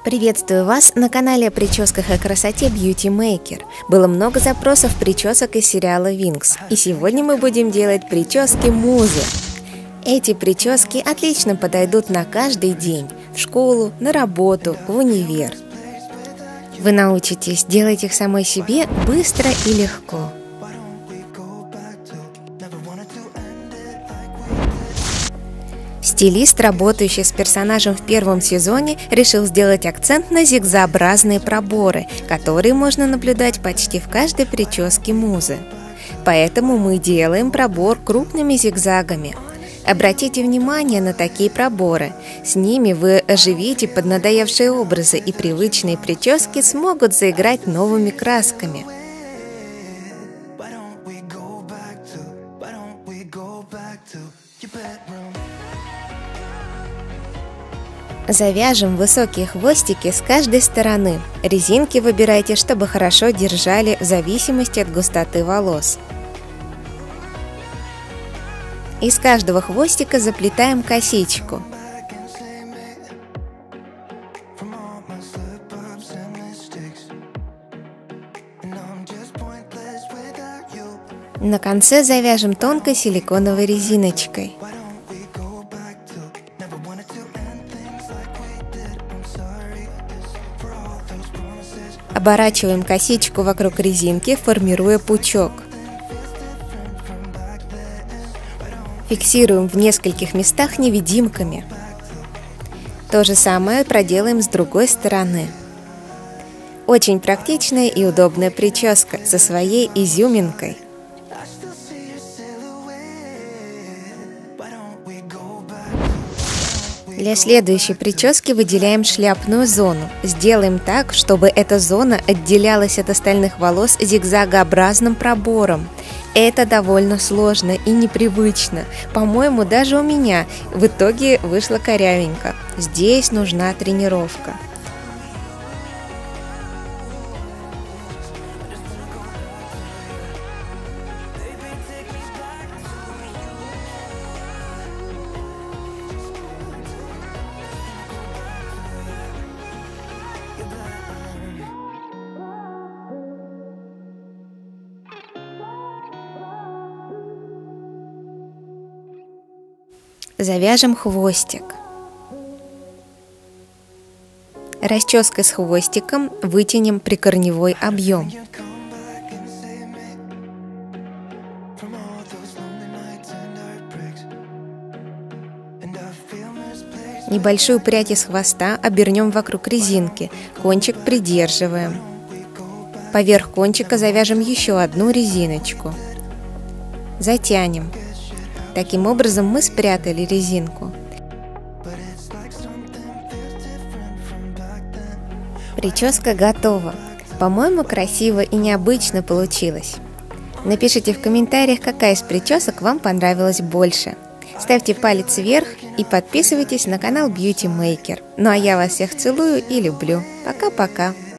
Приветствую вас на канале о прическах и красоте Beauty Maker. Было много запросов причесок из сериала Винкс, и сегодня мы будем делать прически музы. Эти прически отлично подойдут на каждый день, в школу, на работу, в универ. Вы научитесь делать их самой себе быстро и легко. Стилист, работающий с персонажем в первом сезоне, решил сделать акцент на зигзагообразные проборы, которые можно наблюдать почти в каждой прическе музы. Поэтому мы делаем пробор крупными зигзагами. Обратите внимание на такие проборы. С ними вы оживите поднадоевшие образы, и привычные прически смогут заиграть новыми красками. Завяжем высокие хвостики с каждой стороны. Резинки выбирайте, чтобы хорошо держали в зависимости от густоты волос. Из каждого хвостика заплетаем косичку. На конце завяжем тонкой силиконовой резиночкой. Оборачиваем косичку вокруг резинки, формируя пучок. Фиксируем в нескольких местах невидимками. То же самое проделаем с другой стороны. Очень практичная и удобная прическа со своей изюминкой. Для следующей прически выделяем шляпную зону. Сделаем так, чтобы эта зона отделялась от остальных волос зигзагообразным пробором. Это довольно сложно и непривычно. По-моему, даже у меня в итоге вышло корявенько. Здесь нужна тренировка. Завяжем хвостик. Расческой с хвостиком вытянем прикорневой объем. Небольшую прядь из хвоста обернем вокруг резинки, кончик придерживаем. Поверх кончика завяжем еще одну резиночку. Затянем. Таким образом мы спрятали резинку. Прическа готова. По-моему, красиво и необычно получилось. Напишите в комментариях, какая из причесок вам понравилась больше. Ставьте палец вверх и подписывайтесь на канал Beauty Maker. Ну а я вас всех целую и люблю. Пока-пока.